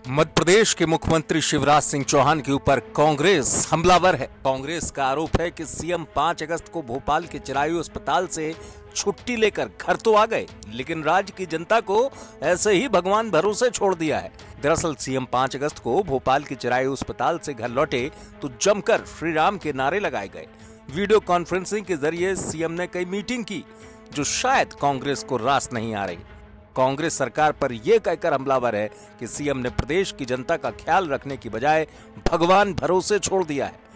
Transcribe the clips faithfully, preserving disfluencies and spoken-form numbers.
मध्य प्रदेश के मुख्यमंत्री शिवराज सिंह चौहान के ऊपर कांग्रेस हमलावर है। कांग्रेस का आरोप है कि सीएम पाँच अगस्त को भोपाल के चिरायु अस्पताल से छुट्टी लेकर घर तो आ गए, लेकिन राज्य की जनता को ऐसे ही भगवान भरोसे छोड़ दिया है। दरअसल सीएम पाँच अगस्त को भोपाल के चिरायु अस्पताल से घर लौटे तो जमकर श्री राम के नारे लगाए गए। वीडियो कॉन्फ्रेंसिंग के जरिए सीएम ने कई मीटिंग की जो शायद कांग्रेस को रास नहीं आ रही। कांग्रेस सरकार पर यह कहकर हमलावर है कि सीएम ने प्रदेश की जनता का ख्याल रखने की बजाय भगवान भरोसे छोड़ दिया है।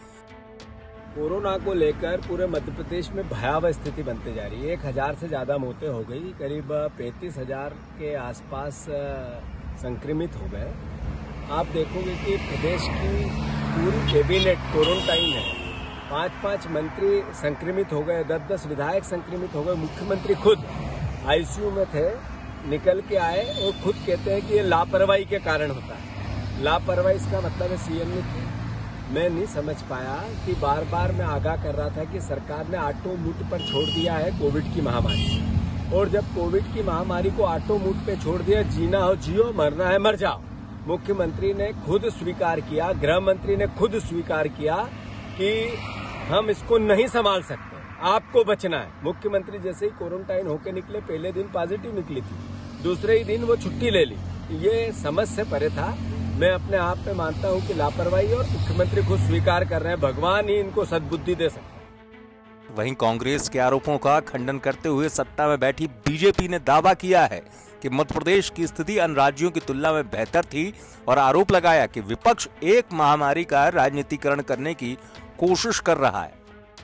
कोरोना को लेकर पूरे मध्य प्रदेश में भयावह स्थिति बनती जा रही है। एक हजार से ज्यादा मौतें हो गई, करीब पैंतीस हजार के आसपास संक्रमित हो गए। आप देखोगे कि प्रदेश की पूरी कैबिनेट क्वारंटाइन है। पांच पांच मंत्री संक्रमित हो गए, दस दस विधायक संक्रमित हो गए। मुख्यमंत्री खुद आईसीयू में थे, निकल के आए और खुद कहते हैं कि ये लापरवाही के कारण होता है। लापरवाही इसका मतलब है सीएम ने की। मैं नहीं समझ पाया कि बार बार मैं आगाह कर रहा था कि सरकार ने आटो मूठ पर छोड़ दिया है कोविड की महामारी, और जब कोविड की महामारी को आटो मूठ पे छोड़ दिया, जीना हो जियो, मरना है मर जाओ। मुख्यमंत्री ने खुद स्वीकार किया, गृह मंत्री ने खुद स्वीकार किया कि हम इसको नहीं संभाल सकते, आपको बचना है। मुख्यमंत्री जैसे ही क्वारंटाइन होकर निकले, पहले दिन पॉजिटिव निकली थी, दूसरे ही दिन वो छुट्टी ले ली। ये समझ से परे था। मैं अपने आप में मानता हूं कि लापरवाही, और मुख्यमंत्री खुद स्वीकार कर रहे हैं, भगवान ही इनको सद्बुद्धि दे सकते हैं। वहीं कांग्रेस के आरोपों का खंडन करते हुए सत्ता में बैठी बीजेपी ने दावा किया है कि मध्य प्रदेश की स्थिति अन्य राज्यों की तुलना में बेहतर थी, और आरोप लगाया कि विपक्ष एक महामारी का राजनीतिकरण करने की कोशिश कर रहा है।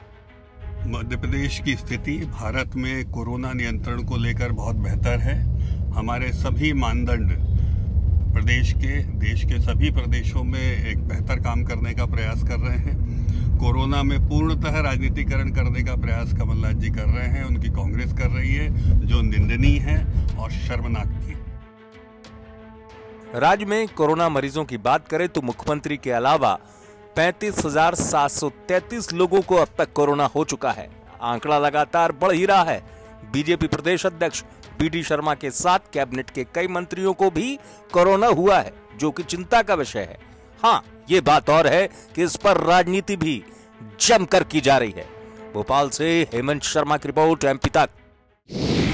मध्य प्रदेश की स्थिति भारत में कोरोना नियंत्रण को लेकर बहुत बेहतर है। हमारे सभी मानदंड प्रदेश के देश के सभी प्रदेशों में एक बेहतर काम करने का प्रयास कर रहे हैं। कोरोना में पूर्णतः राजनीतिकरण करने का प्रयास कमलनाथ जी कर रहे हैं, उनकी कांग्रेस कर रही है, जो निंदनीय है और शर्मनाक भी। राज्य में कोरोना मरीजों की बात करें तो मुख्यमंत्री के अलावा पैंतीस हजार सात सौ तैंतीस लोगों को अब तक कोरोना हो चुका है। आंकड़ा लगातार बढ़ ही रहा है। बीजेपी प्रदेश अध्यक्ष बी डी शर्मा के साथ कैबिनेट के कई मंत्रियों को भी कोरोना हुआ है, जो कि चिंता का विषय है। हाँ, ये बात और है कि इस पर राजनीति भी जमकर की जा रही है। भोपाल से हेमंत शर्मा की रिपोर्ट, एमपी तक।